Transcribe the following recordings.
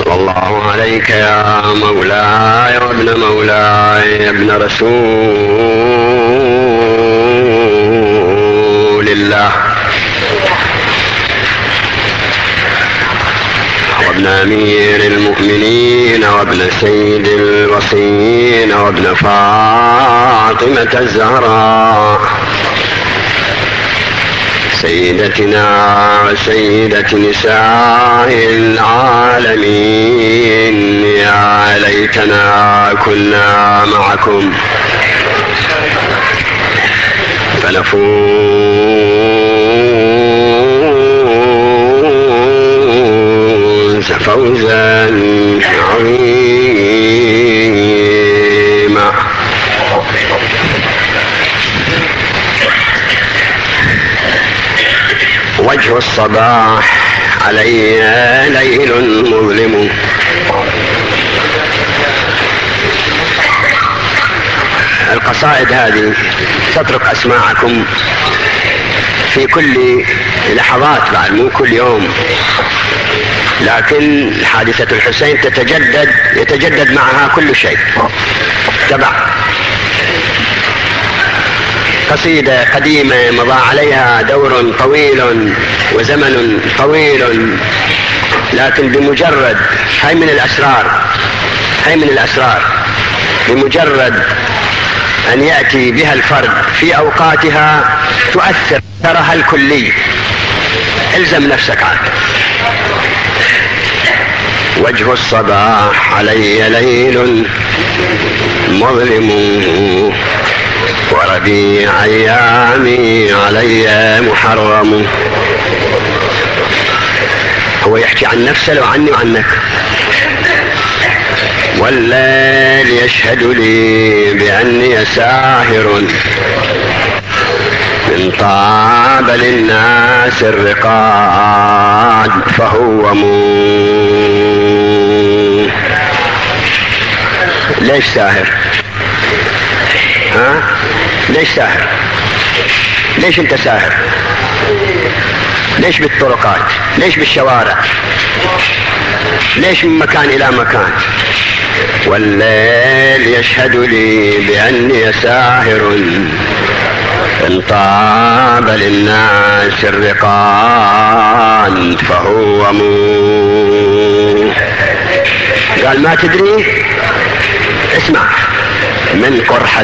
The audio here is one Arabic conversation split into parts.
صلى الله عليك يا مولاي وابن مولاي يا ابن رسول الله وابن أمير المؤمنين وابن سيد الوصيين وابن فاطمة الزهراء سيدتنا وسيدة نساء العالمين. يا ليتنا كنا معكم فنفوز فوزا عظيما. وجه الصباح علي ليل مظلم القصائد هذه تترك أسماعكم في كل لحظات، بعد مو كل يوم، لكن حادثة الحسين يتجدد معها كل شيء. تبع قصيدة قديمة مضى عليها دور طويل وزمن طويل، لكن بمجرد هاي من الأسرار بمجرد أن يأتي بها الفرد في أوقاتها تؤثر أثرها الكلي. الزم نفسك عاد. وجه الصباح علي ليل مظلم وربيع أيامي علي محرم. هو يحكي عن نفسه لو عني وعنك. والليل يشهد لي بأني ساهر من طاب للناس الرقاد فهو ليش ساهر؟ ها؟ ليش ساهر؟ ليش انت ساهر؟ ليش بالطرقات؟ ليش بالشوارع؟ ليش من مكان الى مكان؟ والليل يشهد لي بأني ساهر إن طاب للناس الرقان فهو قال ما تدري؟ اسمع. من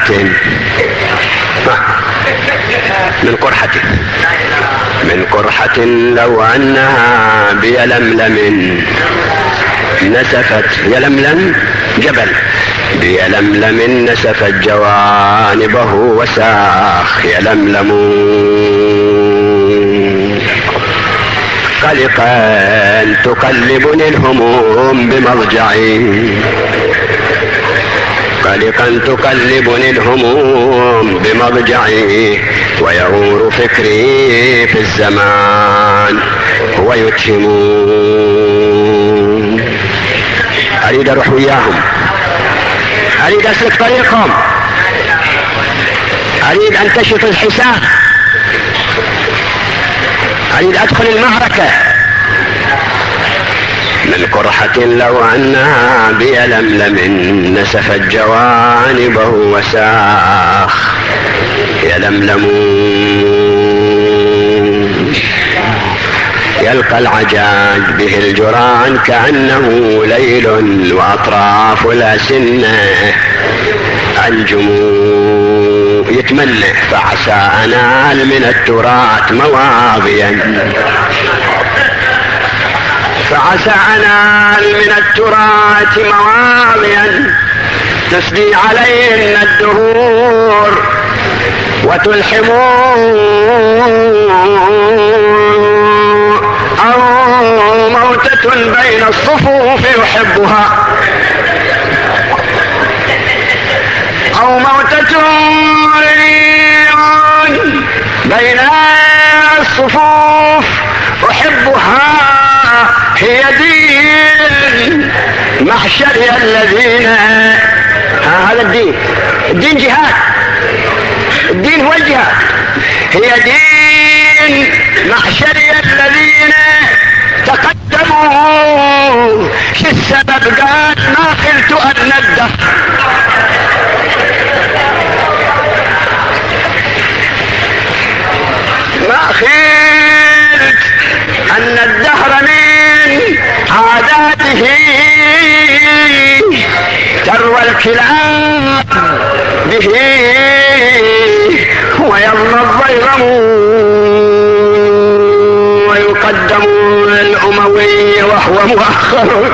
قرحة لو أنها بيلملم نسفت، يلملم جبل، بيلملم نسفت جوانبه وساخ يلملم قلقا تقلبني الهموم بمضجعي، قلقا تقلبني الهموم بمضجعي ويغور فكري في الزمان ويتهم. أريد أروح وياهم، أريد أسلك طريقهم، أريد أنتشف الحساب، أريد أدخل المعركة. من قرحة لو أنها بيلملم نسفت جوانبه وساخ يلملم يلقى العجاج به الجران كأنه ليل وأطراف الأسنة أنجم يتمنى فعسى أنال من التراث مواضيا، فعسى أنال من التراث مواضيا تسدي عليهن الدهور وتلحم أو موتة بين الصفوف يحبها، أو موتة بين الصفوف أحبها هي دين محشري الذين. هذا الدين جهاد، الدين هو الجهاد. هي دين محشري الذين تقدموا شو السبب يقدم الأموي وهو مؤخر.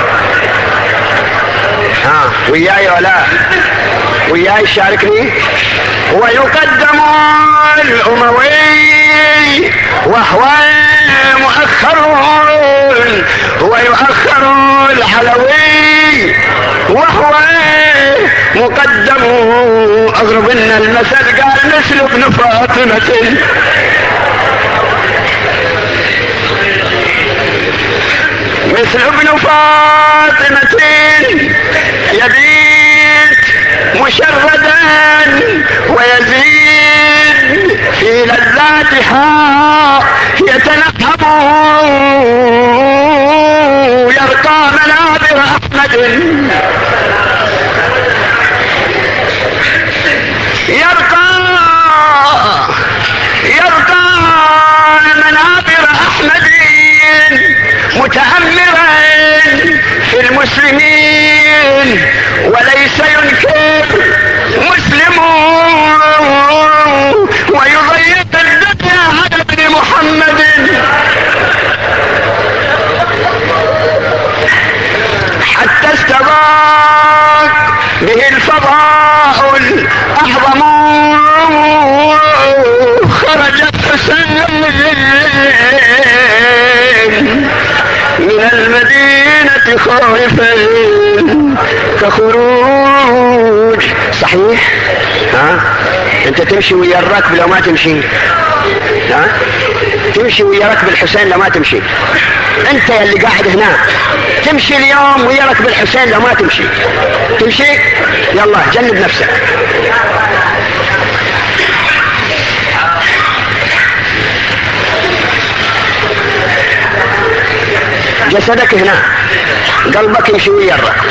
وياي ولا وياي شاركني. ويقدم الأموي وهو مؤخر، ويؤخر العلوي وهو مقدم. اضرب لنا المثل قال مثل ابن فاطمة، مثل ابن فاطمة يبيت مشردا ويزيد في لذاتها يتنحم، يرقى منابر احمد، يرقى منابر احمد متأمرا في المسلمين، وليس ينكر مسلم ويضيق الدنيا على ابن محمد. حتى استضاق به الفضاء الاعظم، خرج الحسين من المدينة خائفا كخروج. صحيح؟ انت تمشي ويا الركب لو ما تمشي، تمشي ويا ركب الحسين لو ما تمشي. انت اللي قاعد هنا تمشي اليوم ويا ركب الحسين لو ما تمشي. تمشي؟ يلا جنب نفسك. جسدك هنا، قلبك يمشي ويا الركب.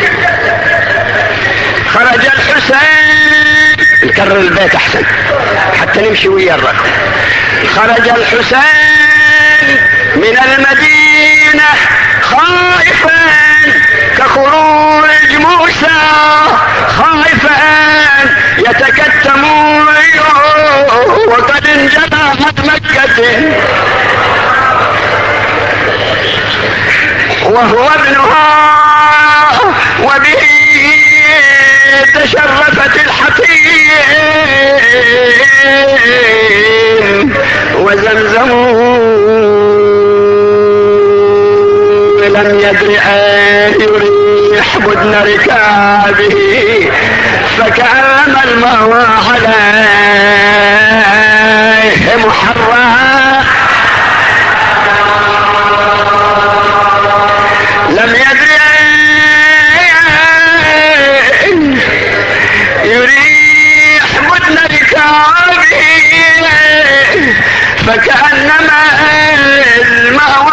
خرج الحسين، نكرر البيت احسن حتى نمشي ويا الركب. خرج الحسين من المدينة خائفا كخروج موسى، خائفا يتكتم وقد انجلعت مكة، وهو ابنها وبه تشرفت الحكيم. وزمزم لم يدر أن يريح بدن ركابه، فكأن الماء عليه محرم. لم يدر يريح بدن ركابه، فكأنما الماء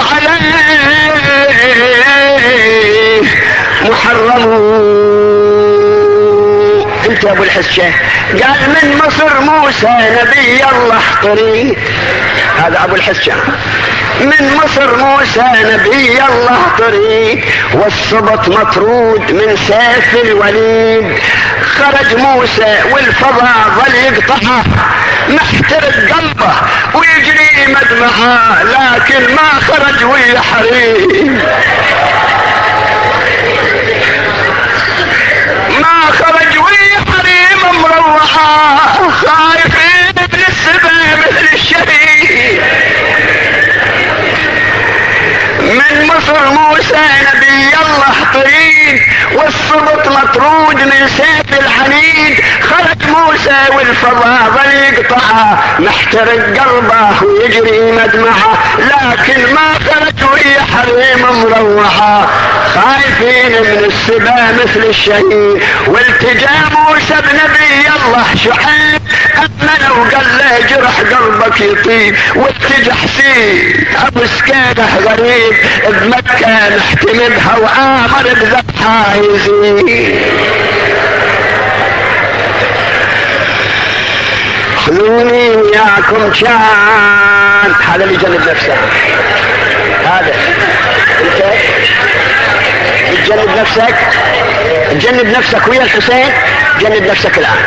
عليه محرم. انت يا ابو الحسين قال من مصر موسى نبي الله طريق. هذا ابو الحسين. من مصر موسى نبي الله طريق، والصبط مطرود من سيف الوليد. خرج موسى والفضاء ظل يقطعه، محترق قلبه ويجري مدمعه، لكن ما خرج ويا حريم، ما خرج ويا حريم مروحه، خايفين من السبا مثل الشهيد. من مصر موسى نبي الله طريق، والصبط مطرود من سيف العنيد. خرج موسى والفضاء ظل يقطعه، محترق قلبه ويجري مدمعه، لكن ما خرج ويا حريم مروحه، خايفين من السبا مثل الشهيد. والتجا موسى بنبي الله شعيب، أمنه وقال له جرح قلبك يطيب. والتجا حسين أبو سكينه غريب بمكة نحتمدها، وآمر بذبحها يزيد. خذوني وياكم كان. هذا اللي جنب نفسه، هذا انت تجنب نفسك، تجنب نفسك ويا الحسين، جنب نفسك الآن.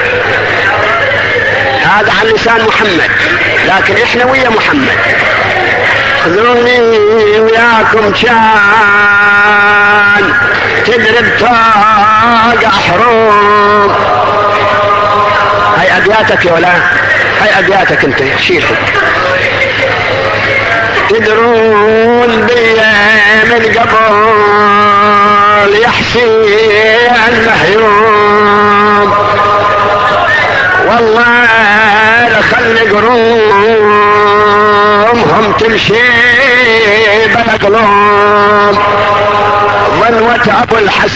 هذا عن لسان محمد، لكن احنا ويا محمد. خذوني وياكم كان تدري بطاقة حروب. هاي ابياتك يا ولا هاي ابياتك انت شيلها. تدرون بيا من قبل يحسين المهيوم، والله لخلي قرومهم تمشي بلا قلوب. ظنوة ابو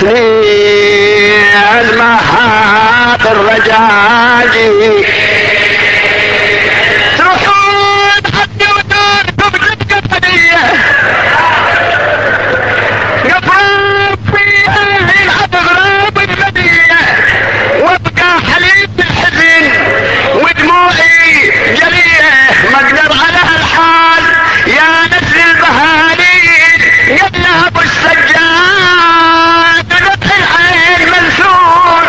الحسين ما هاب الرجاجي، تروحون حتى ودوركم تبقى هدية قفروا فيها يلعب غراب المدينة، وابقى حليب الحزن ودموعي جلية. ما اقدر على هالحال يا نسل البهالين، قبلها ابو السجاد ذبح العين منسور.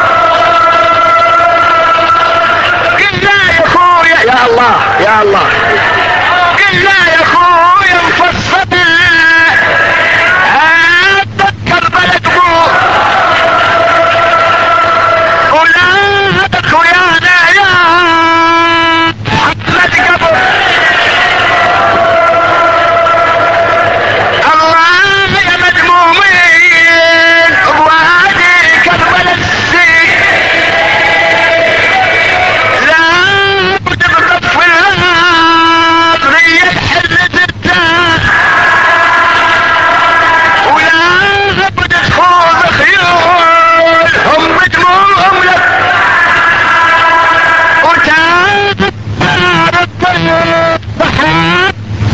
قلنا يا اخويا يا الله يا الله، قلنا يا اخويا مفصلة اتذكر بلد ابوك ولادك ويانا يا محمد قبر. الله يا مدمومين بوادي كربلاء السيف، لا بد بطف الرية حرة الدار، ولا بد تخوض خيولهم بدموعهم لك، وتعاد الدار الطيب بحر.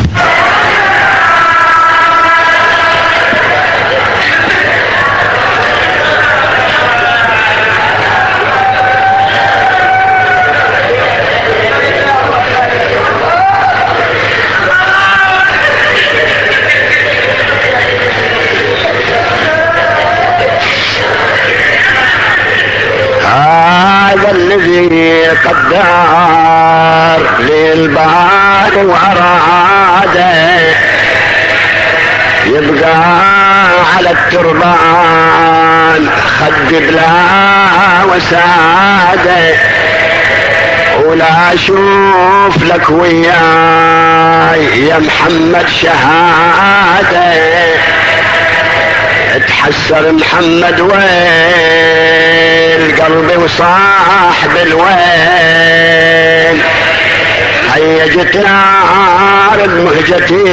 هذا الذي قدر للبار وأراده يبقى على التربان خد بلا وساده، ولا اشوف لك وياي يا محمد شهاده. اتحسر محمد وين قلبي وصاحب الوين، هيجت نار بمهجتي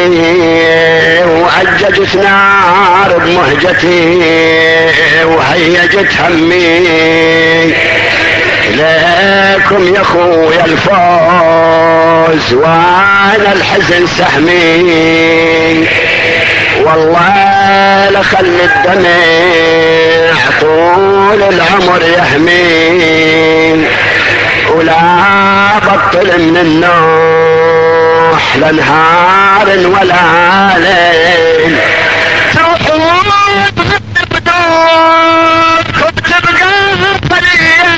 وعججت نار بمهجتي، وهيجت همي ليكم يا اخويا الفوز وانا الحزن سهمي. والله لخلي الدمع طول العمر يهمي، ولا بطل من النوح لنهار ولا ليل. تروحون بدوركم تبقى فريق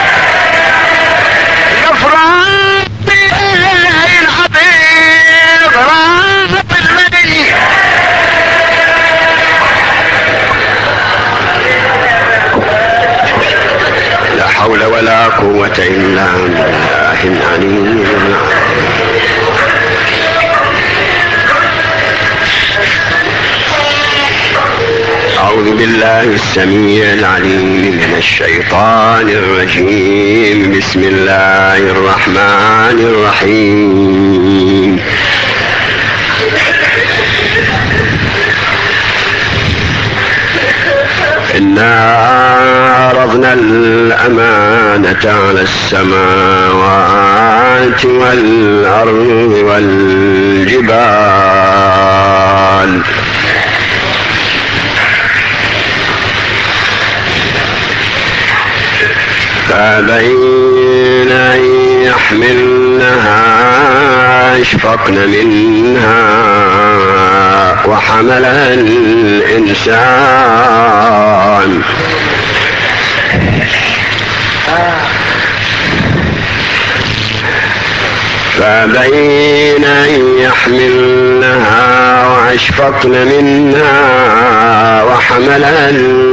غفران بين عبيد راب المدينة. لا حول ولا قوة إلا بالله العلي العظيم. أعوذ بالله السميع العليم من الشيطان الرجيم. بسم الله الرحمن الرحيم. إنا عرضنا الأمانة على السماوات والأرض والجبال فأبين أن يحملنها أشفقن منها وحملها الإنسان فأبين أن يحملنها وأشفقن منها وحملها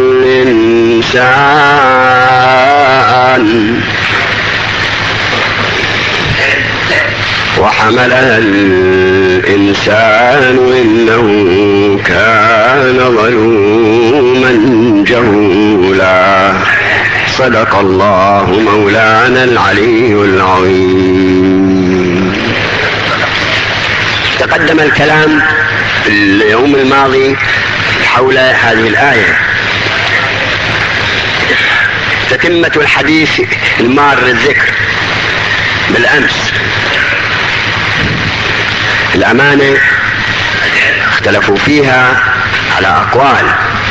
الإنسان إنه كان ظلوما جهولا. صدق الله مولانا العلي العظيم. تقدم الكلام اليوم الماضي حول هذه الآية، تتمة الحديث المار الذكر بالأمس. الأمانة اختلفوا فيها على أقوال،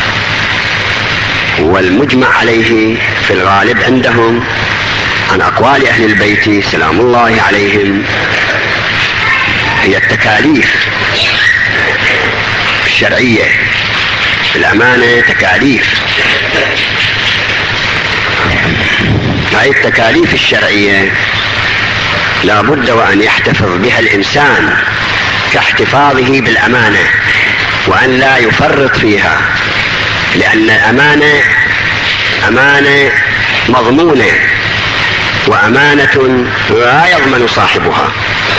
والمجمع عليه في الغالب عندهم عن أقوال أهل البيت سلام الله عليهم هي التكاليف الشرعية. الأمانة تكاليف، هذه التكاليف الشرعية لا بد وأن يحتفظ بها الإنسان كاحتفاظه بالأمانة، وأن لا يفرط فيها، لأن الأمانة أمانة مضمونة، وأمانة لا يضمن صاحبها.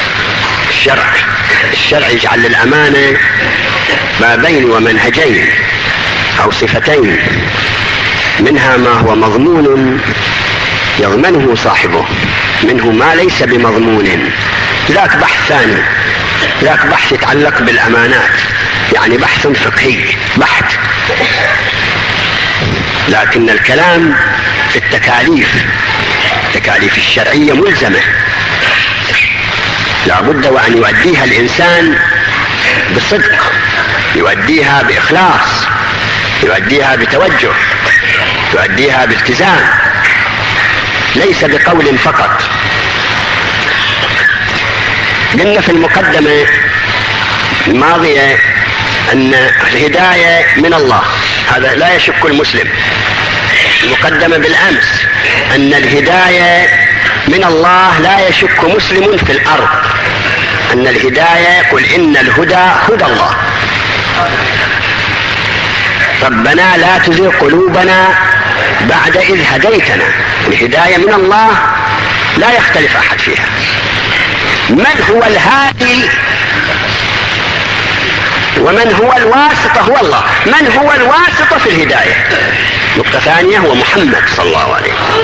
الشرع يجعل للأمانة بابين ومنهجين أو صفتين، منها ما هو مضمون يضمنه صاحبه، منه ما ليس بمضمون. ذاك بحث ثاني، ذاك بحث يتعلق بالأمانات، يعني بحث فقهي بحث. لكن الكلام في التكاليف الشرعية ملزمة، لا بد وأن يؤديها الإنسان بصدق، يؤديها بإخلاص، يؤديها بتوجه، يؤديها بالتزام، ليس بقول فقط. قلنا في المقدمة الماضية أن الهداية من الله، هذا لا يشك المسلم. المقدمة بالأمس أن الهداية من الله لا يشك مسلم في الأرض، أن الهداية قل إن الهدى هدى الله. ربنا لا تزغ قلوبنا بعد إذ هديتنا. الهداية من الله لا يختلف أحد فيها. من هو الهادي ومن هو الواسطة هو الله. من هو الواسطة في الهداية؟ نقطة ثانية هو محمد صلى الله عليه وسلم.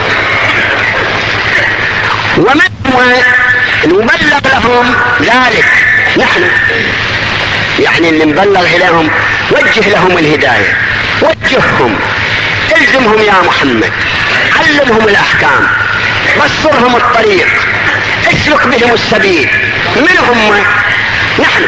ومن هو المبلغ لهم ذلك؟ نحن، يعني اللي نبلغ إليهم، وجه لهم الهداية، وجههم، الزمهم يا محمد، علمهم الأحكام، بصرهم الطريق، اسلك بهم السبيل. من هم؟ نحن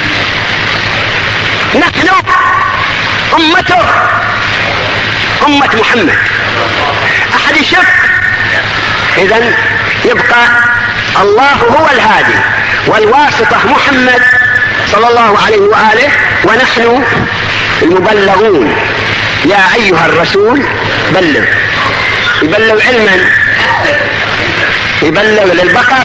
أمته، أمة محمد. أحد يشك؟ إذن يبقى الله هو الهادي والواسطة محمد صلى الله عليه وآله، ونحن المبلغون. يا أيها الرسول بلغ. يبلغ علما، يبلغ للبقر،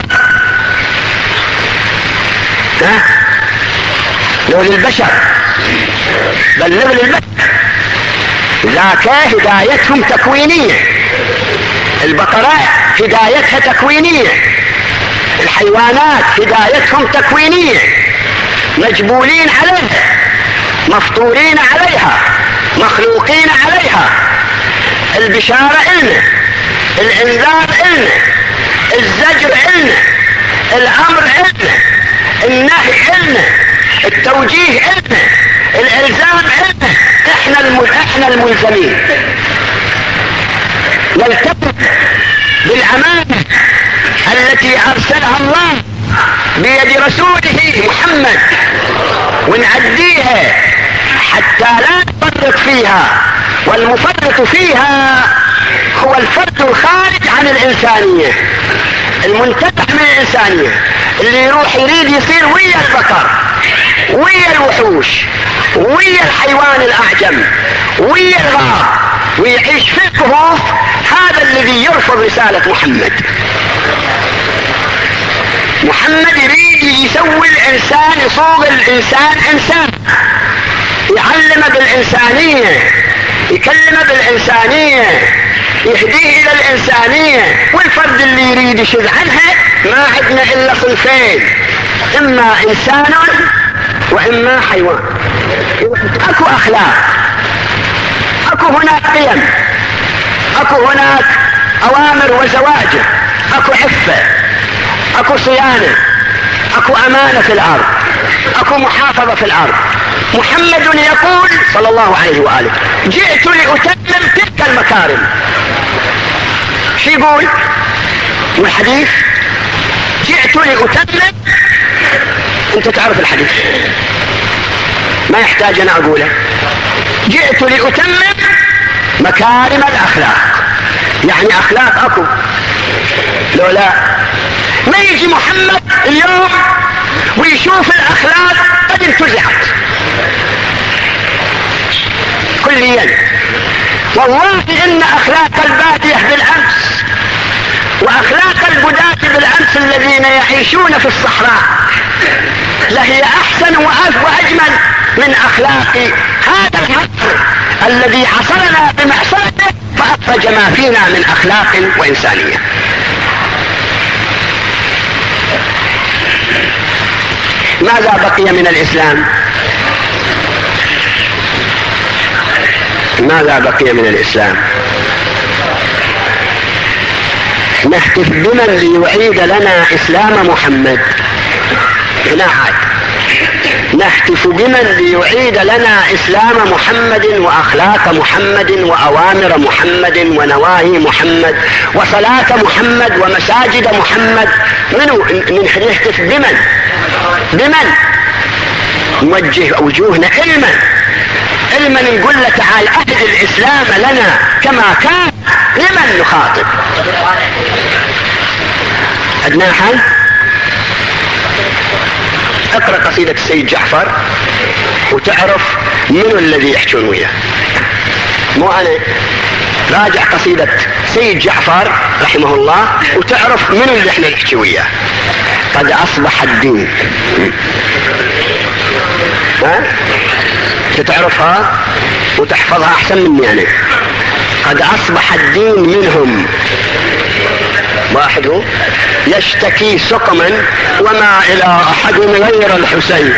لو للبشر بلغ للبشر. ذاك هدايتهم تكوينية، البقرة هدايتها تكوينية، الحيوانات هدايتهم تكوينية، مجبولين عليها، مفطورين عليها، مخلوقين عليها. البشارة إلنا، الإنذار إلنا، الزجر إلنا، الأمر إلنا، النهي إلنا، التوجيه إلنا، الإلزام إلنا. إحنا الملزمين نلتزم بالأمانة التي أرسلها الله بيد رسوله محمد، ونعديها حتى لا نفرط فيها. والمفرط فيها هو الفرد الخارج عن الإنسانية، المنتزع من الإنسانية، اللي يروح يريد يصير ويا البقر، ويا الوحوش، ويا الحيوان الأعجم، ويا الغاب، ويعيش في الكهوف. هذا الذي يرفض رسالة محمد. محمد يريد يسوي الانسان، يصوغ الانسان انسان، يعلمه بالانسانية، يكلمه بالانسانية، يهديه الى الانسانية. والفرد اللي يريد يشذ عنها ما عندنا الا صنفين، اما انسان واما حيوان. اكو اخلاق، اكو هناك قيم، اكو هناك اوامر وزواجر، اكو عفة، اكو صيانة، اكو امانة في الارض، اكو محافظة في الارض. محمد يقول صلى الله عليه وآله: جئت لأتمم تلك المكارم. شو يقول والحديث؟ جئت لأتمم. انت تعرف الحديث، ما يحتاج انا اقوله. جئت لأتمم مكارم الاخلاق، يعني اخلاق اكو، لولا ما يجي محمد اليوم ويشوف الاخلاق قد انتزعت كليا. والله ان اخلاق البادية بالامس واخلاق البداة بالامس الذين يعيشون في الصحراء لهي احسن واجمل من اخلاق هذا العصر الذي عصرنا بمعصرته فأخرج ما فينا من اخلاق وانسانية. ماذا بقي من الاسلام؟ ماذا بقي من الاسلام؟ نهتف بمن ليعيد لنا اسلام محمد. هنا عاد نهتف بمن ليعيد لنا اسلام محمد واخلاق محمد واوامر محمد ونواهي محمد وصلاة محمد ومساجد محمد. نهتف بمن نوجه وجوهنا علما نقول له تعال اهد الاسلام لنا كما كان. لمن نخاطب؟ ادنى حل. اقرأ قصيدة السيد جعفر وتعرف منو الذي يحجون وياه. مو انا، راجع قصيدة سيد جعفر رحمه الله وتعرف منو اللي احنا نحكي وياه. قد اصبح الدين، ها تتعرفها وتحفظها احسن مني انا. قد اصبح الدين منهم واحد يشتكي سقما وما الى احد غير الحسين،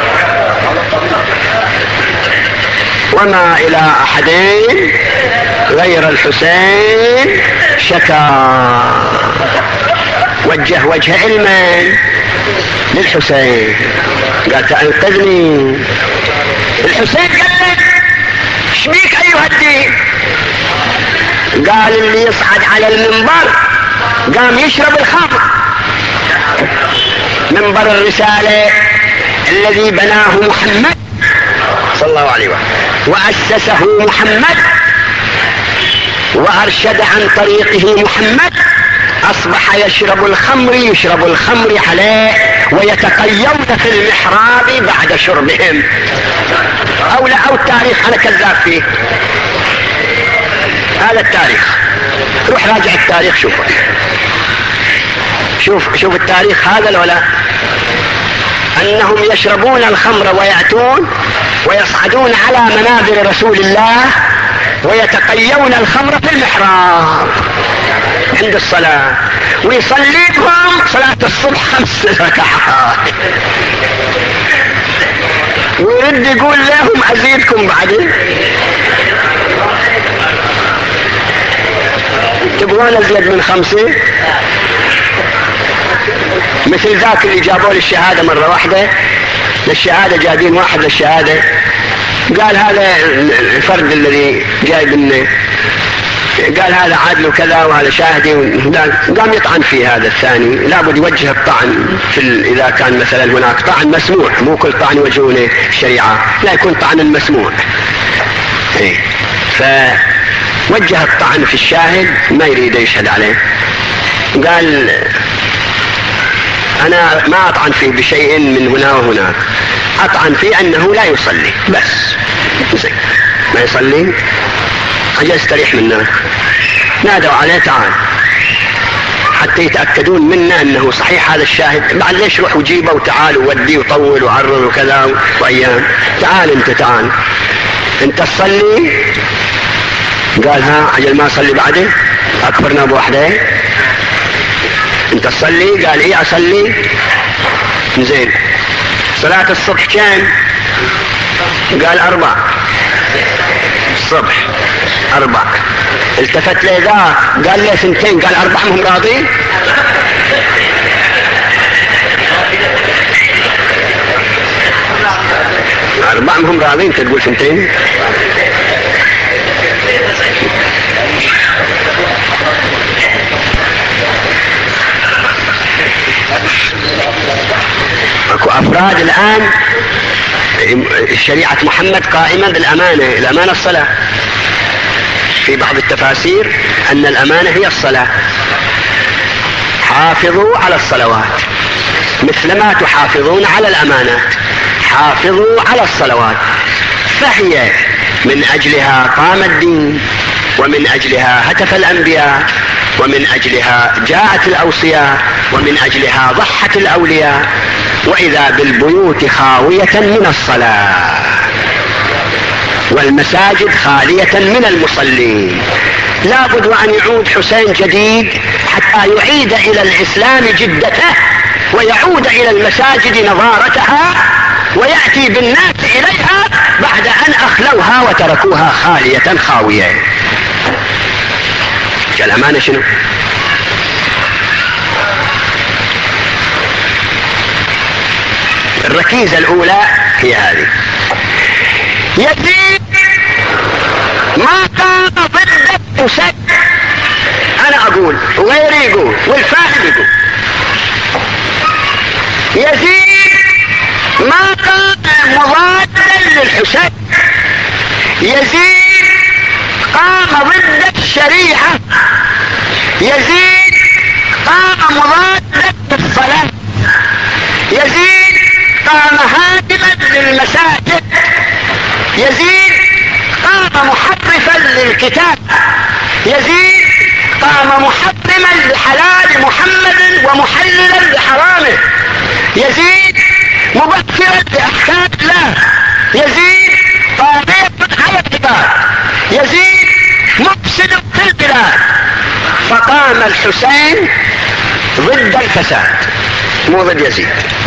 وما الى احدين غير الحسين شكا. وجه وجه علما للحسين، قال تنقذني. الحسين قال له شبيك ايها الدين؟ قال اللي يصعد على المنبر قام يشرب الخمر. منبر الرسالة الذي بناه محمد صلى الله عليه وسلم وأسسه محمد وأرشد عن طريقه محمد، أصبح يشرب الخمر عليه ويتقيون في المحراب بعد شربهم. أو التاريخ أنا كذاب فيه، هذا التاريخ. روح راجع التاريخ شوف التاريخ هذا لولا أنهم يشربون الخمر ويأتون ويصعدون على منابر رسول الله ويتقيون الخمر في المحراب عند الصلاة، ويصلي بهم صلاة الصبح 5 ركعات، ويرد يقول لهم أزيدكم بعدين. تبغون أزيد من 5؟ مثل ذاك اللي جابوا للشهادة مرة واحدة، للشهادة جايبين واحد للشهادة، قال هذا الفرد الذي جايب لنا، قال هذا عادل كذا وهذا شاهدي، قام يطعن فيه هذا الثاني. لابد يوجه الطعن إذا كان مثلا هناك طعن مسموع، مو كل طعن يوجهونه الشريعة، لا يكون طعن المسموع. فوجه الطعن في الشاهد ما يريد يشهد عليه، قال أنا ما أطعن فيه بشيء من هنا وهناك، أطعن فيه أنه لا يصلي بس. ما يصلي أجل استريح منك. نادوا عليه تعال، حتى يتأكدون منا انه صحيح هذا الشاهد. بعد ليش روح وجيبه وتعال وودي وطول وعرض وكذا وايام. تعال انت، تعال انت تصلي. قال ها عجل ما اصلي بعده، اكبرنا بوحده. انت تصلي؟ قال ايه اصلي. زين صلاة الصبح كم؟ قال 4. الصبح 4. التفت لي ذا قال لي 2. قال 4 مهم راضي. أربعة مهم راضي، انت تقول 2. اكو افراد الان شريعة محمد قائمة بالامانة. الامانة الصلاة. في بعض التفاسير ان الامانة هي الصلاة. حافظوا على الصلوات مثلما تحافظون على الامانات، حافظوا على الصلوات. فهي من اجلها قام الدين، ومن اجلها هتف الانبياء، ومن اجلها جاءت الاوصياء، ومن اجلها ضحت الاولياء. واذا بالبيوت خاوية من الصلاة والمساجد خالية من المصلين. لا بد ان يعود حسين جديد حتى يعيد الى الاسلام جدته، ويعود الى المساجد نظارتها، ويأتي بالناس اليها بعد ان اخلوها وتركوها خالية خاوية. الامانة شنو؟ الركيزة الاولى هي هذه. يزيد ما كان ضد الحسين. انا اقول وغيري يقول والفاعل يقول. يزيد ما كان مضادا للحسين. يزيد قام ضد الشريعة. يزيد قام مضادا للصلاة. يزيد قام هادما للمساجد. يزيد قام محرفا للكتاب. يزيد قام محرما لحلال محمد ومحللا لحرامه. يزيد مبكرا لاحكام الله. يزيد طاغية على العباد. يزيد مفسد في البلاد. فقام الحسين ضد الفساد، مو ضد يزيد،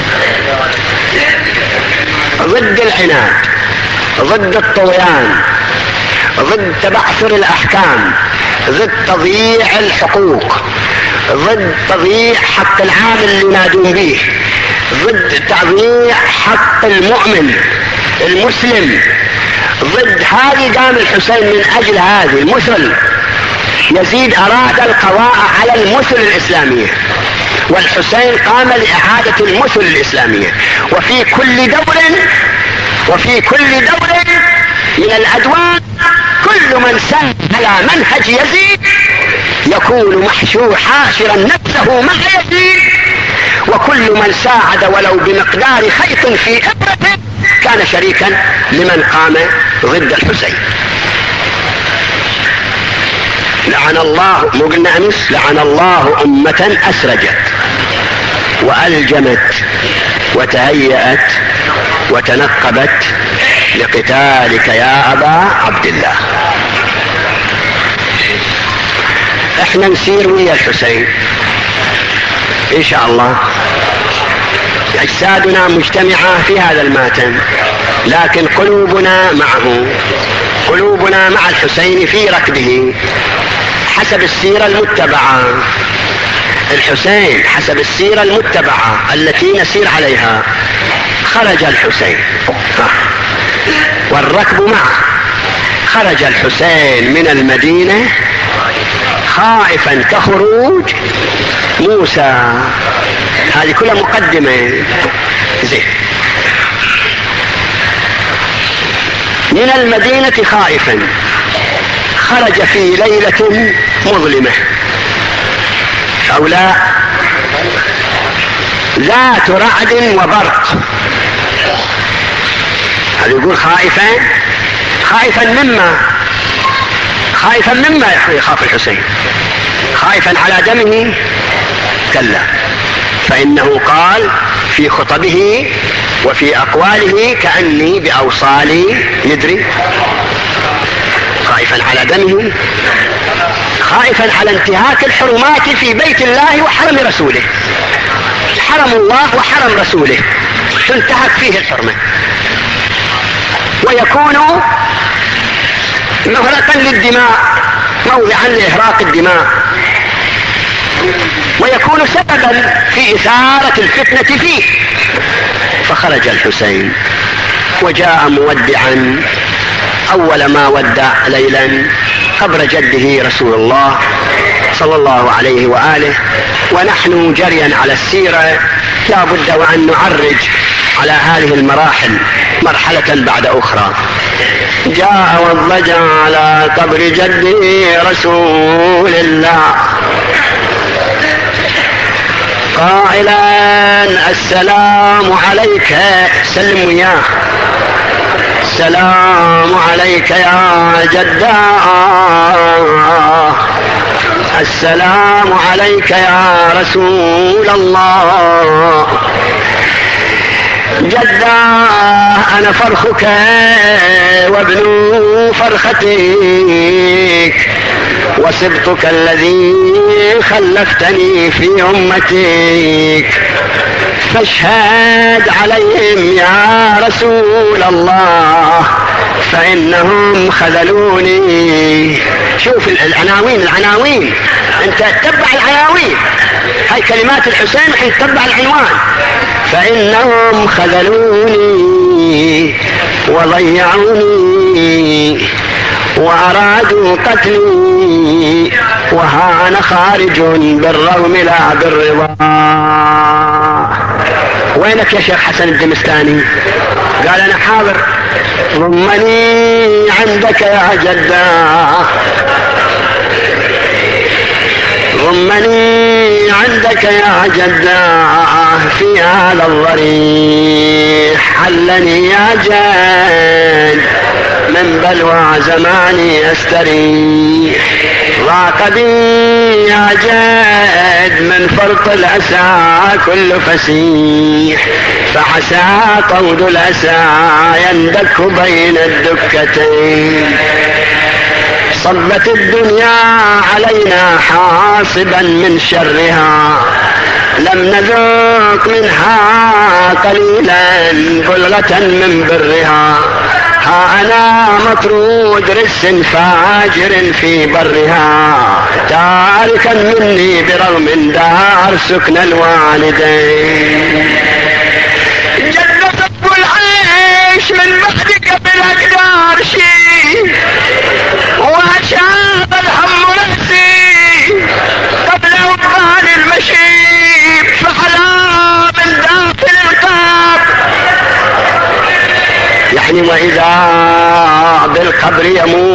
ضد العناد، ضد الطغيان، ضد تبعثر الاحكام، ضد تضييع الحقوق، ضد تضييع حق العامل اللي ينادون به، ضد تضييع حق المؤمن المسلم. ضد هذه قام الحسين من اجل هذه المثل. يزيد اراد القضاء على المثل الاسلامية، والحسين قام لاعادة المثل الاسلامية. وفي كل دور من الادوار كل من سار على منهج يزيد يكون حاشرا نفسه مع يزيد، وكل من ساعد ولو بمقدار خيط في ابرته كان شريكا لمن قام ضد الحسين. لعن الله، مو قلنا امس، لعن الله امة اسرجت والجمت وتهيأت وتنقبت لقتالك يا ابا عبد الله. احنا نسير ويا الحسين ان شاء الله. اجسادنا مجتمعة في هذا الماتم، لكن قلوبنا معه، قلوبنا مع الحسين في ركبه حسب السيرة المتبعة. الحسين حسب السيرة المتبعة التي نسير عليها. خرج الحسين والركب معه. خرج الحسين من المدينة خائفا كخروج موسى. هذه كلها مقدمة. زين. من المدينة خائفا، خرج في ليلة مظلمة أو لا ذات رعد وبرق. هذا يقول خائفا مما يخاف الحسين. خائفا على دمه كلا، فإنه قال في خطبه وفي أقواله كأني بأوصالي ندري، خائفا على دمه، خائفا على انتهاك الحرمات في بيت الله وحرم رسوله. حرم الله وحرم رسوله تنتهك فيه الحرمة، ويكون مهرقا للدماء، موضعا لإهراق الدماء، ويكون سببا في إثارة الفتنة فيه. فخرج الحسين وجاء مودعا أول ما ودع ليلا قبر جده رسول الله صلى الله عليه وآله. ونحن جريا على السيرة لا بد وأن نعرج على هذه المراحل مرحلة بعد أخرى. جاء واضطجع على قبر جده رسول الله قائلا السلام عليك، سلم وياه، السلام عليك يا جدا، السلام عليك يا رسول الله. جدا أنا فرخك وابن فرختك وسبطك الذي خلفتني في أمتك، فاشهد عليهم يا رسول الله فإنهم خذلوني. شوف العناوين انت تتبع العناوين، هاي كلمات الحسين حين تتبع العنوان. فإنهم خذلوني وضيعوني وأرادوا قتلي وها أنا خارج بالرغم لا بالرضا. وينك يا شيخ حسن الدمستاني؟ قال أنا حاضر. ضمني عندك يا جدا، ضمني عندك يا جدا في هذا الضريح، حلني يا جد من بلوى زماني استريح، ضاق بي يا جد من فرط الأسى كل فسيح، فعسى طود الأسى يندك بين الدكتين، صبت الدنيا علينا حاصبا من شرها، لم نذوق منها قليلا بلغة من برها، ها أنا مطرود رس فاجر في برها، تاركا مني برغم دار سكن الوالدين. جنة أبو العيش من بعد قبل أقدار شي، وأشاب الهم نفسي قبل أبان المشيب، فحلا من داخل القبر يعني وإذا بالقبر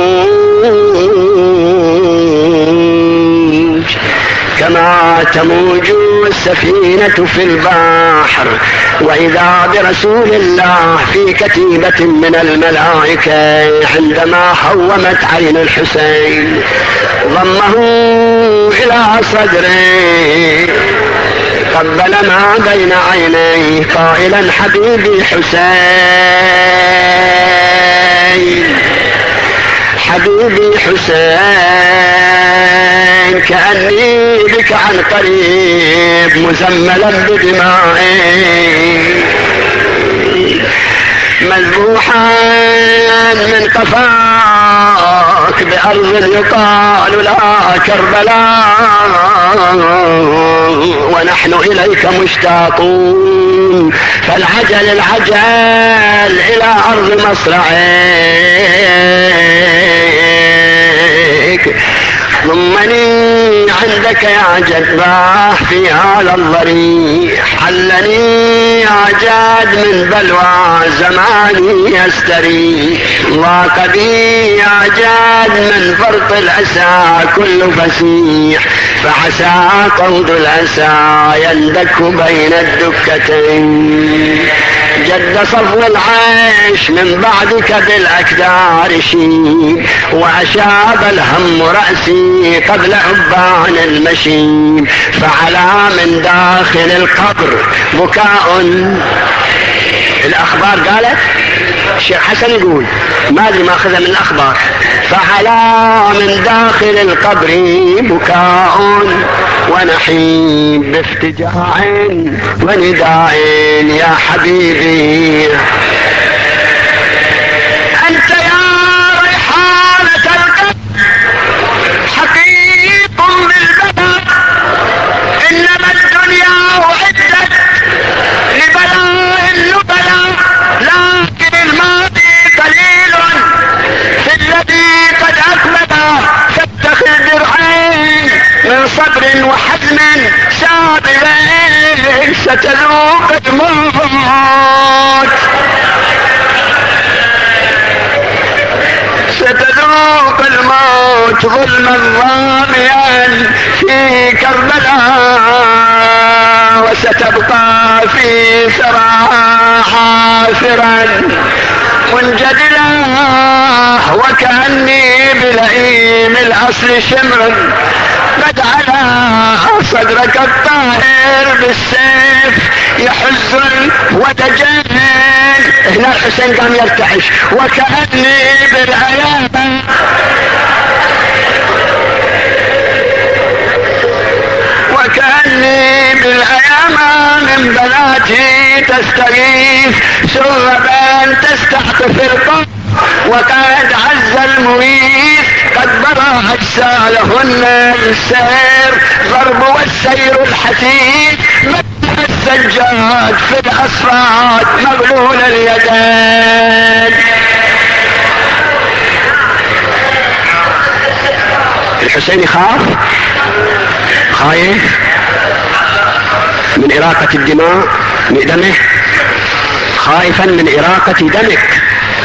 يموج كما تموج السفينة في البحر، وإذا برسول الله في كتيبة من الملائكة عندما حومت عين الحسين ضمه إلى صدره قبل ما بين عينيه قائلا حبيبي حسين، حبيبي حسين، كأني بك عن قريب مزملا بدمائي، مذبوحا من قفاك بأرض يقال لها كربلاء، ونحن إليك مشتاقون، فالعجل العجل إلى أرض مصرعك، ضمني عندك يا جدباه في هذا الضريح، حلني يا جاد من بلوى زماني يستريح، ضاق بي يا جاد من فرط الأسى كل فسيح، فعسى طود الأسى يندك بين الدكتين، جد صفو العيش من بعدك بالاكدار شيب، واشاب الهم رأسي قبل عبان المشيب، فعلى من داخل القبر بكاء. الاخبار قالت، الشيخ حسن يقول ما ادري ماخذها من الاخبار، فعلى من داخل القبر بكاء ونحيب بافتجاع ونداء يا حبيبي. انت يا ريحانة القلب حقيق بالبلد، انما الدنيا اعدت لبلاء النبلاء، لكن الماضي قليل في الذي قد اكمل، فاتخذ درعين من صبر وحزم سابقين ستذوق الموت، ستذوق الموت ظلما ظاميا في كربلاء، وستبقى في سراها حافرا منجدلا، وكأني بلئيم الأصل شمر قد على صدرك الطاهر بالسيف يحز وتجن. هنا الحسين قام يرتعش، وكأني بالأيام وكأني بالأيام من بناتي تستغيث سربا تستحقف القبر، وقد عز المغيث قد برى أجسالهن السير ضرب والسير الحثيث، مدح السجاد في الأصفاد مغلول اليدين. الحسين خايف من إراقة الدماء من دمه، خائفا من إراقة دمك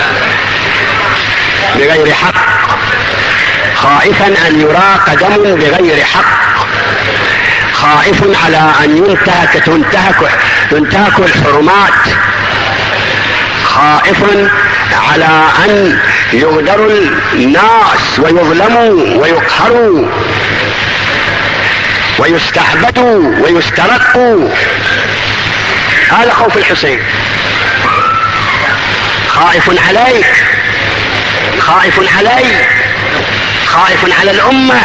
بغير حق، خائفا أن يراق دم بغير حق، خائف على أن تنتهك الحرمات، خائف على أن يغدر الناس ويظلموا ويقهروا ويستعبدوا ويسترقوا. هذا خوف الحسين. خائف عليك، خائف علي، خائف على الأمة.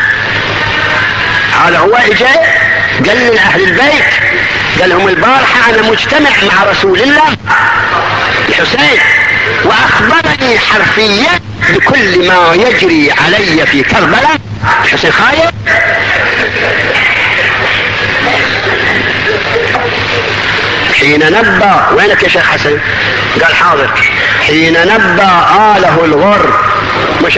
هذا هو اجى قال لأهل البيت، قال لهم البارحة أنا مجتمع مع رسول الله الحسين، وأخبرني حرفيا بكل ما يجري علي في كربلاء. الحسين خايف. حين نبى، وينك يا شيخ حسن؟ قال حاضر. حين نبى آله الغر، مش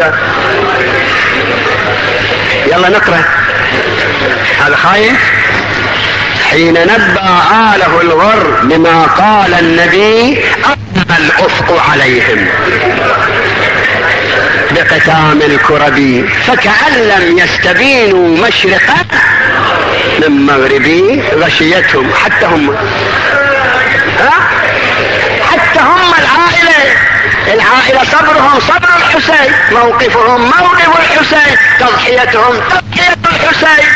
يلا نقرأ. هذا خايف. حين نبى آله الغر بما قال النبي أظلم الأفق عليهم بقتام الكربي، فكأن لم يستبينوا مشرقا من مغربي غشيتهم. حتى هم العائلة صبرهم صبر الحسين، موقفهم موقف الحسين، تضحيتهم تضحية الحسين،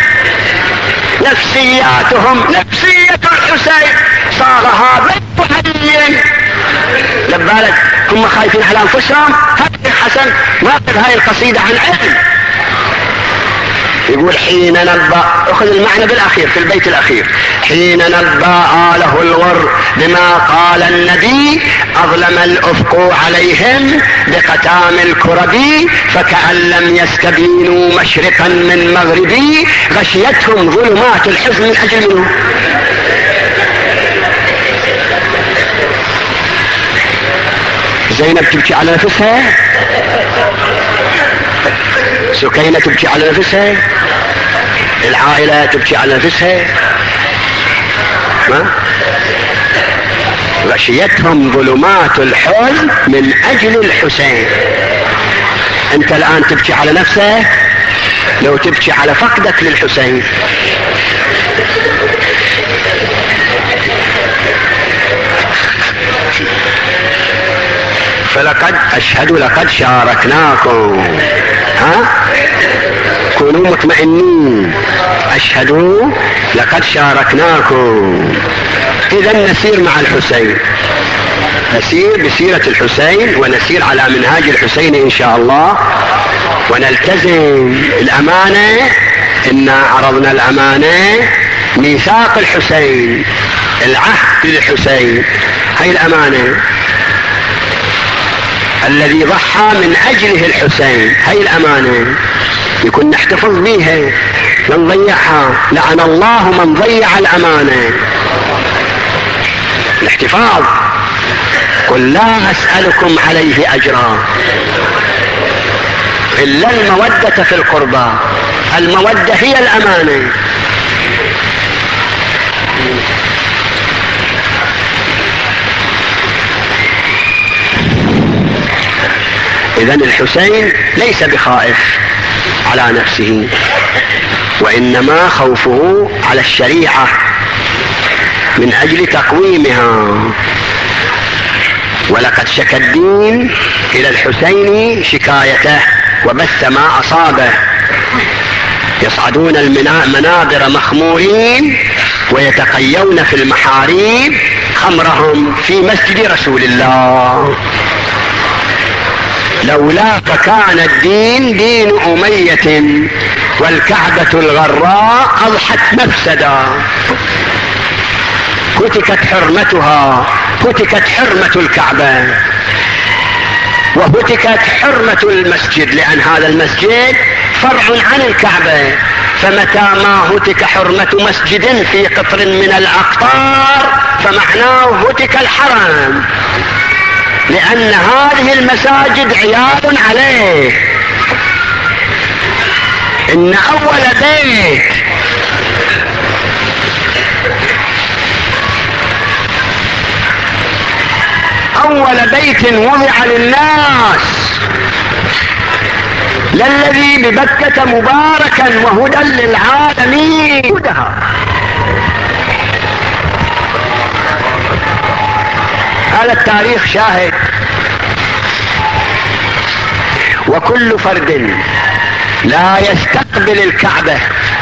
نفسياتهم نفسية الحسين. صار هذا محيين. لبالك هم خايفين على انفسهم. هذا حسن واقف هاي القصيدة عن علم، يقول حين نبى، اخذ المعنى بالاخير في البيت الاخير، حين نبى آله الغر بما قال النبي اظلم الافق عليهم بقتام الكربي، فكأن لم يستبينوا مشرقا من مغربي غشيتهم ظلمات الحزن من اجل منه. زينب تبكي على نفسها، سكينة تبكي على نفسها، العائلة تبكي على نفسها، ما غشيتهم ظلمات الحزن من اجل الحسين. انت الان تبكي على نفسك لو تبكي على فقدك للحسين. فلقد أشهد لقد شاركناكم. كونوا مطمئنين، أشهدوا لقد شاركناكم. إذا نسير مع الحسين، نسير بسيرة الحسين ونسير على منهاج الحسين إن شاء الله، ونلتزم الأمانة. إنا عرضنا الأمانة، ميثاق الحسين، العهد للحسين، هاي الأمانة الذي ضحى من أجله الحسين، هاي الأمانة يكون نحتفظ بيها لا نضيعها. لعن الله من ضيع الأمانة. الاحتفاظ. قل لا أسألكم عليه أجرا إلا المودة في القربى. المودة هي الأمانة. إذن الحسين ليس بخائف على نفسه، وإنما خوفه على الشريعة من أجل تقويمها. ولقد شكى الدين إلى الحسين شكايته وبث ما أصابه. يصعدون المنابر مخمورين ويتقيون في المحاريب خمرهم في مسجد رسول الله. لولا فكان الدين دين أمية والكعبة الغراء أضحت مفسدا. هتكت حرمتها، هتكت حرمة الكعبة، وهتكت حرمة المسجد، لأن هذا المسجد فرع عن الكعبة. فمتى ما هتك حرمة مسجد في قطر من الأقطار فمعناه هتك الحرم، لأن هذه المساجد عيال عليه. إن أول بيت وضع للناس للذي ببكة مباركا وهدى للعالمين. هذا التاريخ شاهد. وكل فرد لا يستقبل الكعبة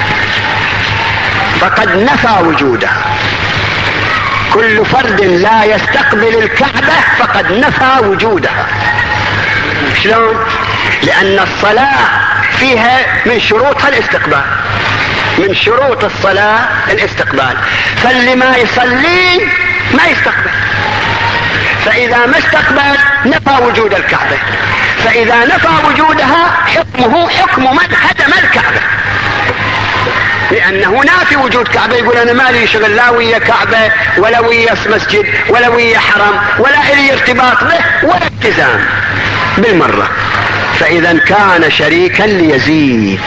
فقد نفى وجودها. كل فرد لا يستقبل الكعبة فقد نفى وجودها. شلون؟ لأن الصلاة فيها من شروطها الاستقبال، من شروط الصلاة الاستقبال. فاللي ما يصلي ما يستقبل، فإذا ما استقبل نفى وجود الكعبة. فإذا نفى وجودها حكمه حكم من هدم الكعبة، لأنه نافي وجود كعبة. يقول أنا ما لي شغل لا ويا كعبة ولا ويا مسجد ولا ويا حرم ولا إلي ارتباط به ولا التزام بالمرة. فإذا كان شريكا ليزيد.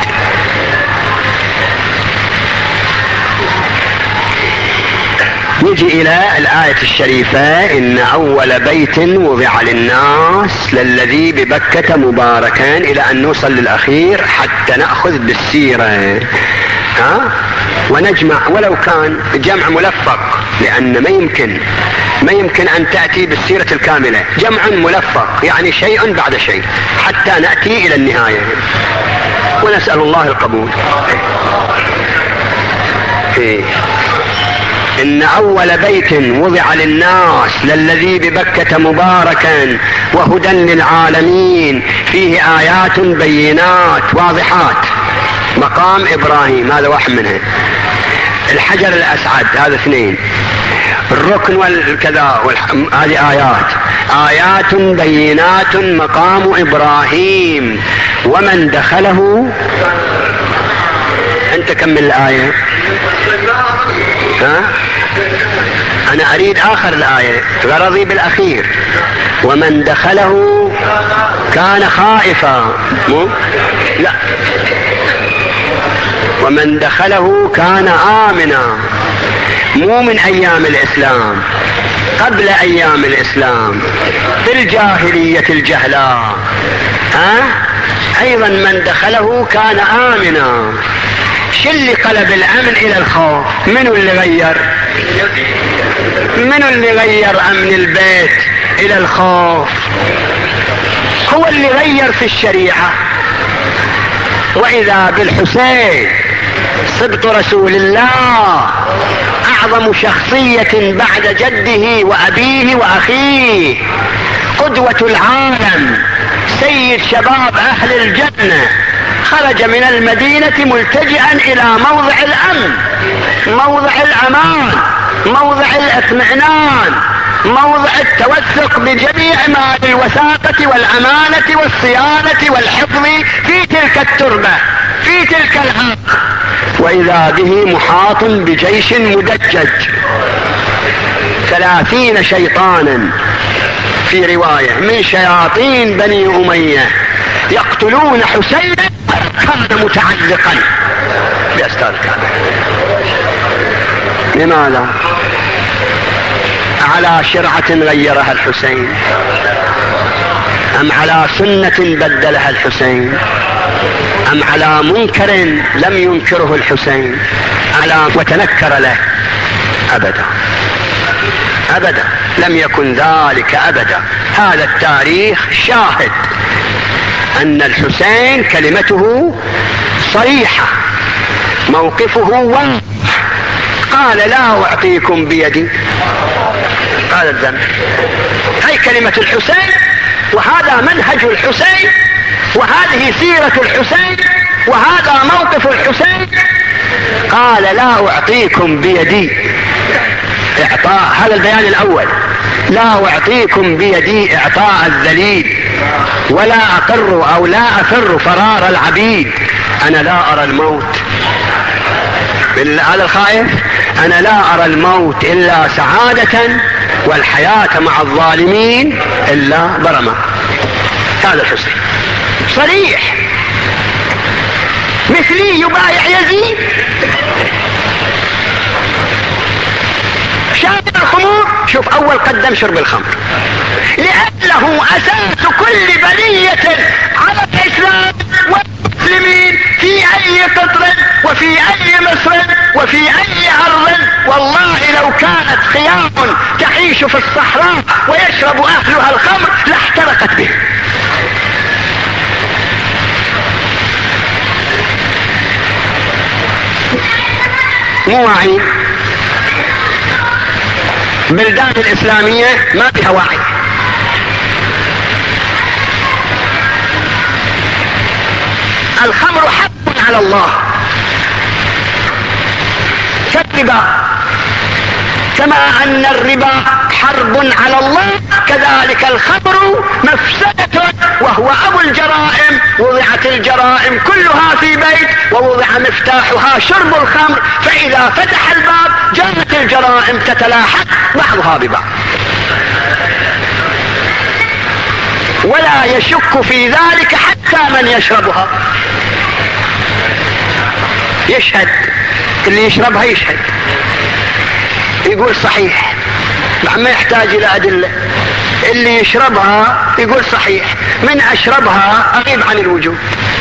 نجي إلى الآية الشريفة: إن أول بيت وضع للناس للذي ببكة مباركا، إلى أن نوصل للأخير حتى نأخذ بالسيرة ونجمع، ولو كان جمع ملفق، لأن ما يمكن أن تأتي بالسيرة الكاملة. جمع ملفق يعني شيء بعد شيء حتى نأتي إلى النهاية، ونسأل الله القبول. إن أول بيت وضع للناس للذي ببكة مباركا وهدى للعالمين فيه آيات بينات واضحات. مقام إبراهيم هذا واحد منها، الحجر الأسعد هذا اثنين، الركن والكذا هذه آيات بينات مقام إبراهيم ومن دخله. أنت كمل الآية. أنا أريد آخر الآية، غرضي بالأخير: ومن دخله كان خائفا. لا، ومن دخله كان آمنا. مو من أيام الإسلام، قبل أيام الإسلام، في الجاهلية الجهلاء أيضا من دخله كان آمنا. شو اللي قلب الأمن إلى الخوف؟ منو اللي غير أمن البيت إلى الخوف؟ اللي غير في الشريعة. وإذا بالحسين صبط رسول الله، أعظم شخصية بعد جده وأبيه وأخيه، قدوة العالم، سيد شباب أهل الجنة، خرج من المدينة ملتجئا إلى موضع الأمن، موضع الأمان، موضع الاطمئنان، موضع التوثق بجميع ما للوثاقة والأمانة والصيانة والحفظ في تلك التربة، في تلك الأرض. وإذا به محاط بجيش مدجج 30 شيطانا في رواية من شياطين بني أمية يقتلون حسينا، كان متعلقا بأستار الكعبة. لماذا؟ على شرعة غيرها الحسين، أم على سنة بدلها الحسين، أم على منكر لم ينكره الحسين، على وتنكر له؟ أبدا أبدا، لم يكن ذلك أبدا. هذا التاريخ شاهد أن الحسين كلمته صريحة، موقفه واضح. قال لا أعطيكم بيدي، قال الذنب. هاي كلمة الحسين، وهذا منهج الحسين، وهذه سيرة الحسين، وهذا موقف الحسين. قال لا أعطيكم بيدي، إعطاء. هذا البيان الأول، لا أعطيكم بيدي إعطاء الذليل، ولا أقر أو لا أفر فرار العبيد. أنا لا أرى الموت، هذا الخائف، أنا لا أرى الموت إلا سعادة، والحياة مع الظالمين إلا برمة. هذا الحسين صريح. مثلي يبايع يزيد، شارب الخمور. شوف، أول قدم شرب الخمر لأنه أساس كل بلية على الإسلام والمسلمين في أي قطر وفي أي مصر وفي أي أرض. والله لو كانت خيام تعيش في الصحراء ويشرب أهلها الخمر لاحترقت به. مو واعي. بلدان الإسلامية ما فيها وعي. الخمر حق على الله كالربا، كما أن الربا حرب على الله، كذلك الخمر مفسدة وهو أبو الجرائم. وضعت الجرائم كلها في بيت، ووضع مفتاحها شرب الخمر، فإذا فتح الباب جاءت الجرائم تتلاحق بعضها ببعض. ولا يشك في ذلك حتى من يشربها، يشهد، اللي يشربها يشهد، يقول صحيح، ما يحتاج إلى أدلة. اللي يشربها يقول صحيح، من أشربها أغيب عن الوجود.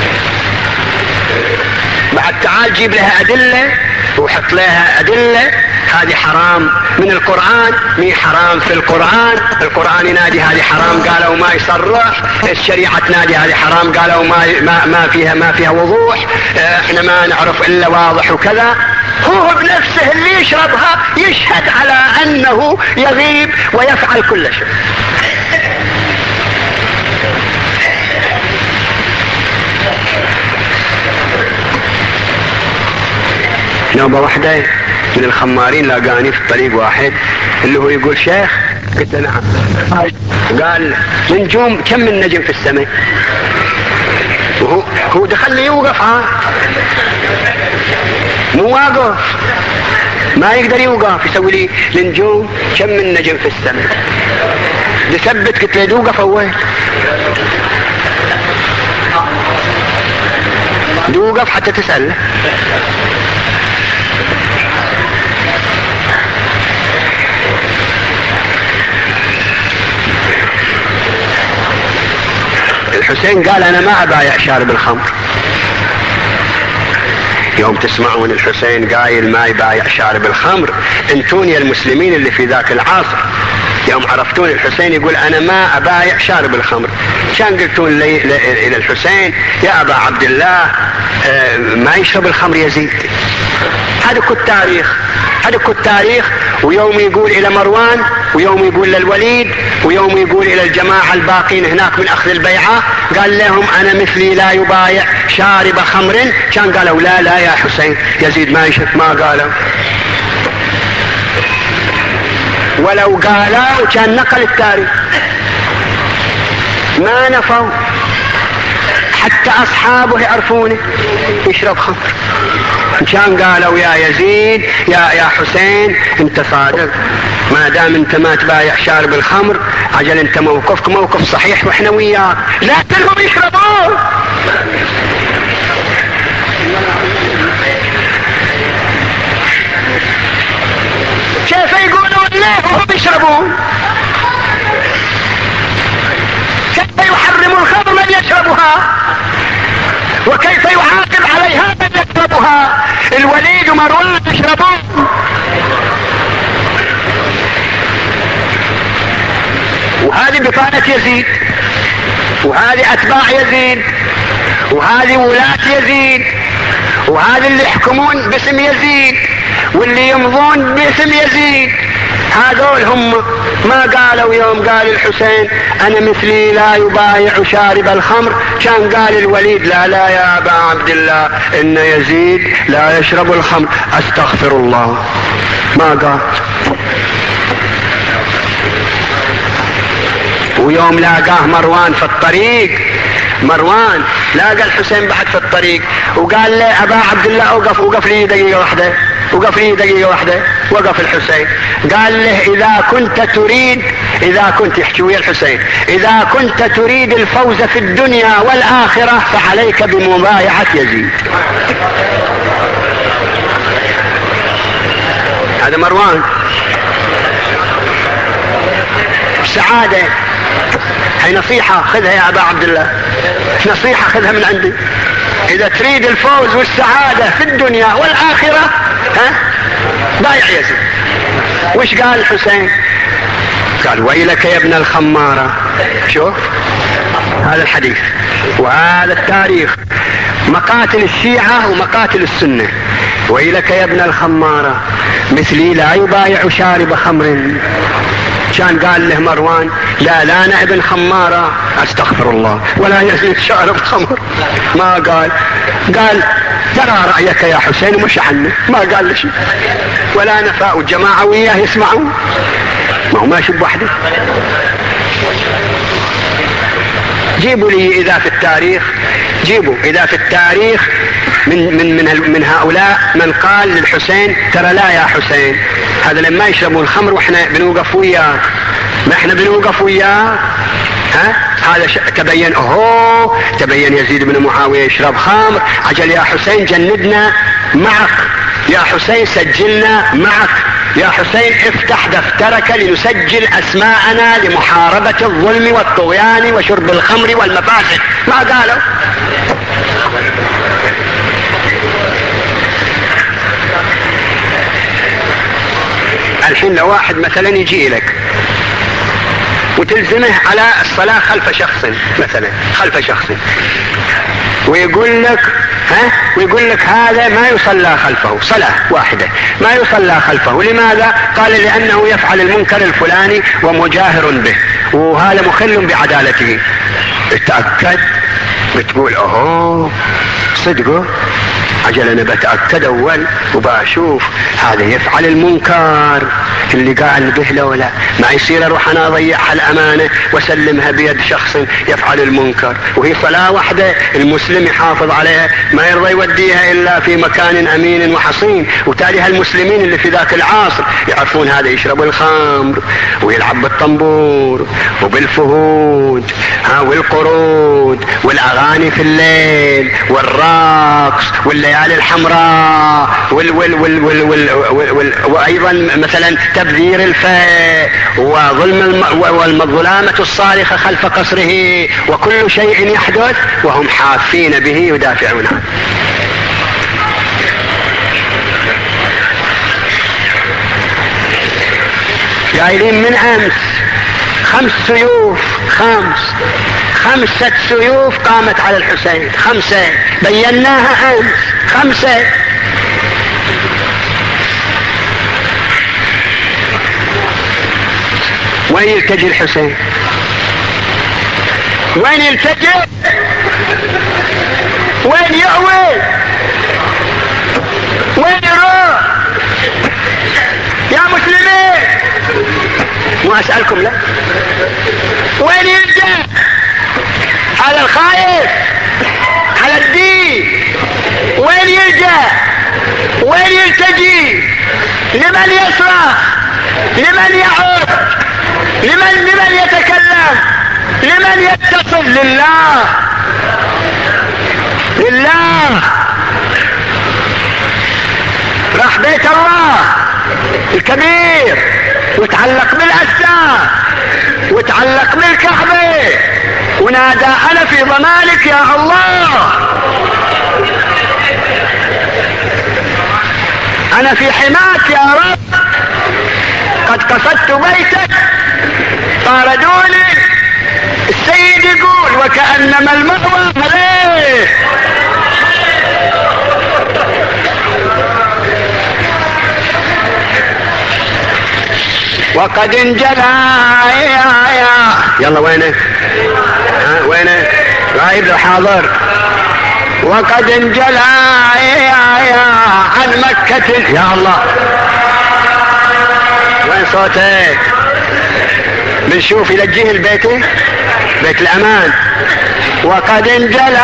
بعد تعال جيب لها أدلة وحط لها أدلة. هذه حرام من القرآن، مي حرام في القرآن. القرآن ينادي هذه حرام، قالوا ما يصرح. الشريعة تنادي هذه حرام، قالوا ما فيها وضوح. احنا ما نعرف إلا واضح وكذا. هو بنفسه اللي يشربها يشهد على أنه يغيب ويفعل كل شيء. نوبة واحدة من الخمارين لاقاني في الطريق واحد اللي هو يقول شيخ، قلت له نعم. قال نجوم كم من نجم في السماء؟ وهو دخل لي يوقف، مو واقف، ما يقدر يوقف، يسوي لي النجوم كم من نجم في السماء. بثبت، قلت له دوقف اول، دوقف حتى تسأل. الحسين قال انا ما ابايع شارب الخمر. يوم تسمعون الحسين قايل ما يبايع شارب الخمر، انتون يا المسلمين اللي في ذاك العصر يوم عرفتون الحسين يقول انا ما ابايع شارب الخمر، كان قلتون لي الى الحسين يا ابا عبد الله ما يشرب الخمر يزيد. هذا كل تاريخ. ويوم يقول الى مروان، ويوم يقول للوليد، ويوم يقول الى الجماعة الباقين هناك من اخذ البيعة، قال لهم انا مثلي لا يبايع شارب خمر. كان قالوا لا يا حسين يزيد ما يشرب، ما قالوا. ولو قالوا كان نقل التاريخ، ما نفوا حتى اصحابه يعرفونه يشرب خمر. كان قالوا يا يزيد يا حسين انت صادق، ما دام انت ما تبايع شارب الخمر عجل انت موقفك موقف صحيح واحنا وياك، لا تلهم يشربون. كيف يقولون ليه وهم يشربون؟ كيف يحرم الخمر من يشربها؟ وكيف يعاقب عليها من يشربها؟ الوليد ومروان يشربون. وهذه بطانة يزيد، وهذه اتباع يزيد، وهذه ولاة يزيد، وهذه اللي يحكمون باسم يزيد، واللي يمضون باسم يزيد. هذول هم ما قالوا يوم قال الحسين انا مثلي لا يبايع شارب الخمر، كان قال الوليد لا يا ابا عبد الله ان يزيد لا يشرب الخمر، استغفر الله. ما قال. ويوم لاقاه مروان في الطريق، مروان لاقى الحسين بعد في الطريق وقال له ابا عبد الله اوقف لي دقيقة واحدة، وقف الحسين قال له اذا كنت يحكي ويا الحسين اذا كنت تريد الفوز في الدنيا والاخرة فعليك بمبايعة يزيد. هذا مروان. السعادة هي نصيحة خذها يا ابا عبد الله، نصيحة خذها من عندي. اذا تريد الفوز والسعادة في الدنيا والاخرة بايع يزيد. وش قال الحسين؟ قال ويلك يا ابن الخمارة. شوف هذا الحديث وهذا التاريخ، مقاتل الشيعة ومقاتل السنة. ويلك يا ابن الخمارة مثلي لا يبايع شارب خمر. كان قال له مروان لا انا ابن خمارة استغفر الله ولا يزيد شارب خمر. ما قال ترى رأيك يا حسين ومشي عنه، ما قال له شيء ولا نفاء. والجماعة وياه يسمعون، ما هو ماشي بوحده. جيبوا لي اذا في التاريخ من هؤلاء من قال للحسين ترى لا يا حسين هذا لما يشربون الخمر واحنا بنوقف وياك، ما احنا بنوقف وياك. هذا تبين يزيد بن معاوية يشرب خمر، عجل يا حسين جندنا معك، يا حسين سجلنا معك، يا حسين افتح دفترك لنسجل اسماءنا لمحاربة الظلم والطغيان وشرب الخمر والمفاسد. ما قالوا. الحين لو واحد مثلا يجي لك وتلزمه على الصلاة خلف شخص ويقول لك هذا ما يصلى خلفه، صلاة واحدة ما يصلى خلفه. لماذا؟ قال لأنه يفعل المنكر الفلاني ومجاهر به وهذا مخل بعدالته. اتأكد، بتقول صدقه، عجل انا بتأكد اول وبشوف هذا يفعل المنكر اللي قال به لولا، ما يصير اروح انا اضيعها الامانة واسلمها بيد شخص يفعل المنكر. وهي صلاة واحدة المسلم يحافظ عليها، ما يرضى يوديها الا في مكان امين وحصين. وتالي هالمسلمين اللي في ذاك العصر يعرفون هذا يشرب الخمر ويلعب بالطنبور وبالفهود والقرود والاغاني في الليل والرقص والليالي الحمراء وايضا مثلا تبذير الفاء وظلم والظلامة الصارخة خلف قصره، وكل شيء يحدث وهم حافين به يدافعون عنه. قايلين من امس 5 سيوف، 5 سيوف قامت على الحسين، 5 بيناها امس، 5. وين يلتجي الحسين؟ وين يلتجي؟ وين يأوي؟ وين يروح؟ يا مسلمين، مو اسألكم لا، وين يلجأ؟ على الخايف، على الدين. وين يلجأ؟ وين يلتجي؟ لمن يصرخ؟ لمن يعود؟ لمن يتكلم؟ لمن يتصل؟ لله، لله. راح بيت الله الكبير وتعلق بالأستار وتعلق بالكعبة ونادى أنا في ضمانك يا الله، أنا في حماك يا رب، قد قصدت بيتك طاردوني. السيد يقول وكأنما المأوى عليه. وقد انجلى يلا وينه؟ وينه؟ غايب لو حاضر. وقد انجلى عن مكة يا الله. وين صوتك؟ بنشوف يلجيه البيت، بيت الأمان. وقد انجلى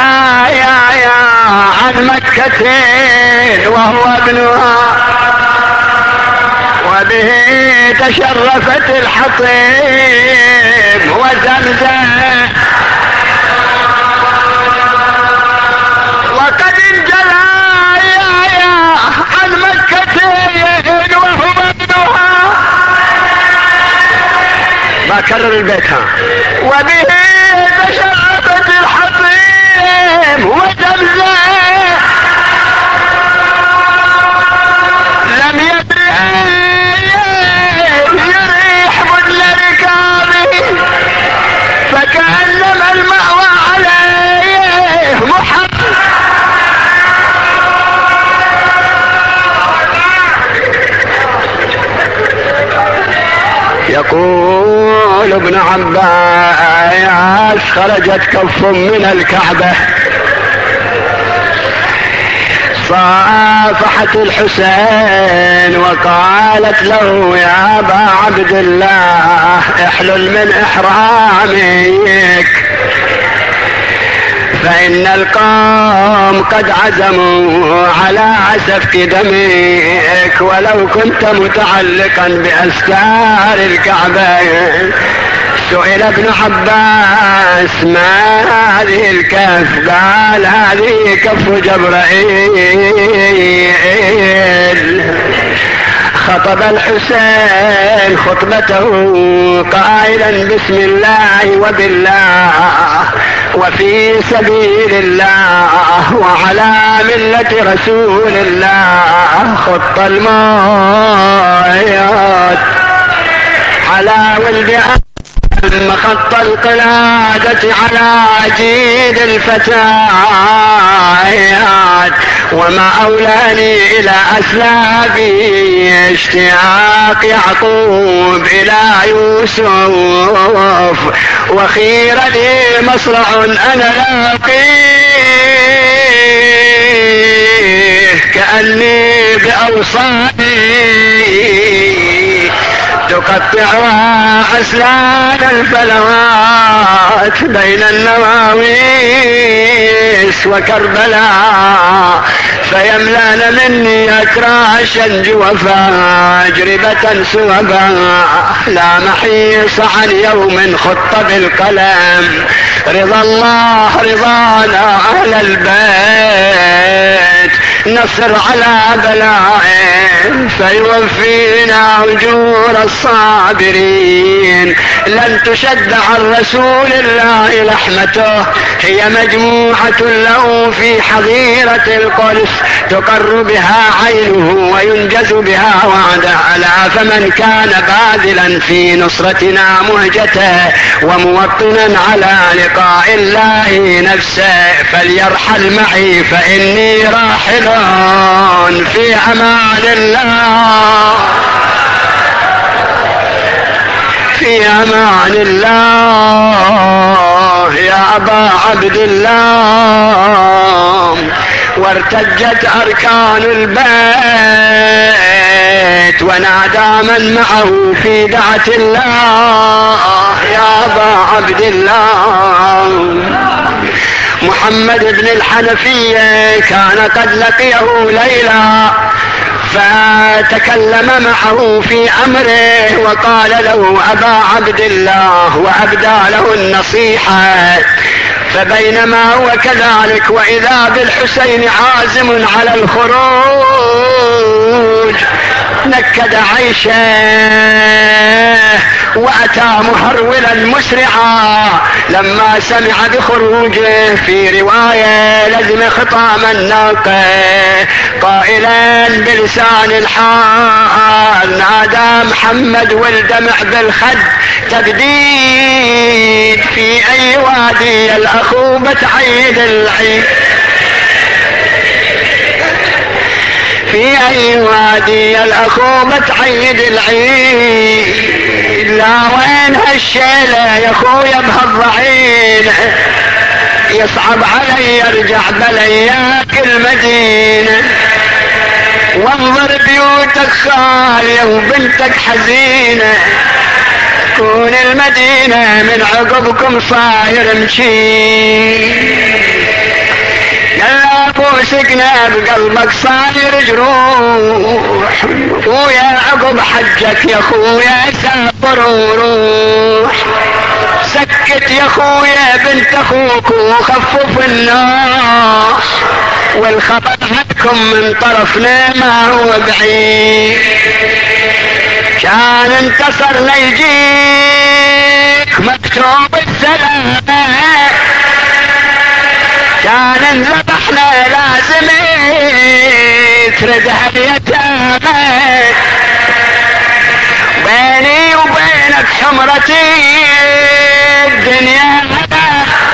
عن مكة وهو ابنها وبه تشرفت الحطيم وزمزم. وقد انجلى عن مكة وهو ابنها، بكرر البيت ها. وبه تشرفت الحطيم وزمزم، لم يدري يريح بدل ركابه، فكأنما المأوى عليه محمد. يقول ابن عباس خرجت كف من الكعبة صافحت الحسين وقالت له يا أبا عبد الله احلل من إحرامك، فإن القوم قد عزموا على سفك دمك، ولو كنت متعلقا بأستار الكعبة. سئل ابن عباس ما هذه الكف؟ قال هذه كف جبرائيل. خطب الحسين خطبته قائلا بسم الله وبالله وفي سبيل الله وعلى ملة رسول الله، خط الموت على ولد ثم خط القلادة على عجيد الفتايات، وما أولاني إلى أسلافي اشتياق يعقوب إلى يوسف، وخير لي مصرع أنا لاقيه كأني بأوصاني تقطعها أسلال الفلوات بين النواويس وكربلاء، فيملان مني أكراشا جوفا جربة سوبا، لا محيص عن يوم خط بالقلم، رضا الله رضانا أهل البيت، نصر على بلائه فيوفينا أجور الصابرين، لن تشد عن رسول الله لحمته هي مجموعة له في حظيرة القدس، تقر بها عينه وينجز بها وعده. ألا فمن كان باذلا في نصرتنا مهجته وموطنا على لقاء الله نفسه فليرحل معي فإني راحل في أمان الله، في أمان الله يا أبا عبد الله. وارتجت أركان البيت ونادى من معه في دعة الله يا أبا عبد الله. محمد بن الحنفية كان قد لقيه ليلى فتكلم معه في أمره وقال له أبا عبد الله وأبدى له النصيحة. فبينما هو كذلك وإذا بالحسين عازم على الخروج نكد عيشه وأتى مهرولا مسرعا لما سمع بخروجه. في رواية لزم خطام الناقة قائلا بلسان الحال نادى محمد والدمع بالخد تبديد في أي وادي الأخوبة عيد العيد، في أي وادي الأخوبة عيد العيد. لا وين هالشيلة يا خويا بهالضعين يصعب علي ارجع بلياك المدينة. وانظر بيوتك خالية وبنتك حزينة تكون المدينة من عقبكم صاير مشين. يا ابو سكنة بقلبك صاير جروح ويا عقب حجك يا خويا سافر وروح. سكت يا خويا بنت اخوك وخفف النار والخبر عنكم من طرفنا ما هو بعيد. كان انتصر ليجيك مكتوب السلامة، كان انذبحنا لازم تردها اليتامى. بيني وبينك حمرتي الدنيا هذا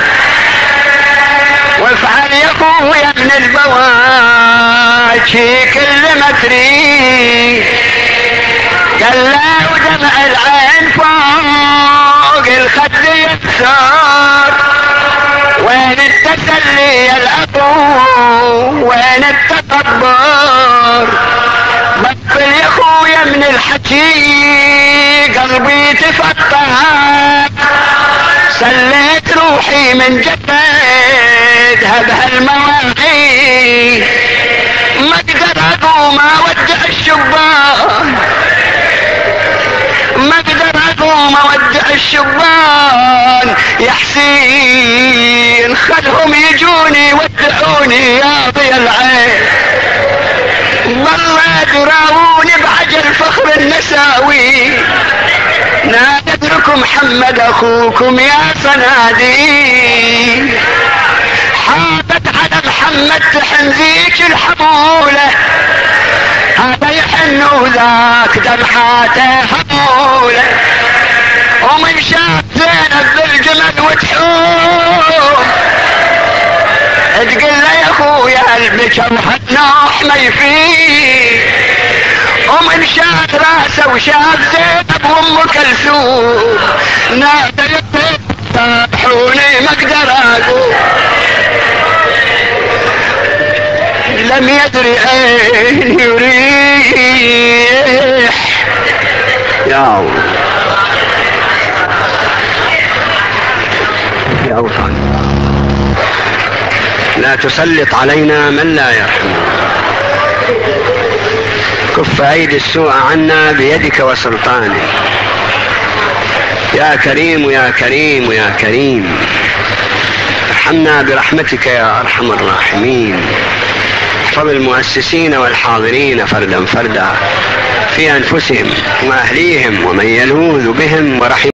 وافعل يا اخويا من البواكي كل ما تريد. قال لا ودمع العين فوق الخد يكسر وين التسلي يا الابو وين التكبر. بطل يا اخويا من الحكي قلبي تفتح سليت روحي من جسدها بهالمواعيد. ما اقدر اقوم اودع الشبان، ما اقدر اقوم اودع الشبان يا حسين خلهم يجوني ودعوني يا ضي العين. والله دراوني بعجل فخر النساوي نادتكم محمد اخوكم يا صناديق. حاطت على محمد تحن ذيك الحمولة هذا يحن وذاك دمحاته حمولة. ومن شاف زينب بالجمل وتحوم تقول له يا اخويا البكر وحنوح ما يفيد. ومن شاف راسه وشاف زينب وام كلثوم نادى يفتحوني ما اقدر اقول. لم يدري اين يريح يا الله يا أوطان. لا تسلط علينا من لا يرحمنا. كف أيدي السوء عنا بيدك وسلطانك يا كريم يا كريم يا كريم. ارحمنا برحمتك يا أرحم الراحمين. احفظ المؤسسين والحاضرين فردا فردا في أنفسهم وأهليهم ومن يلوذ بهم ورحمهم.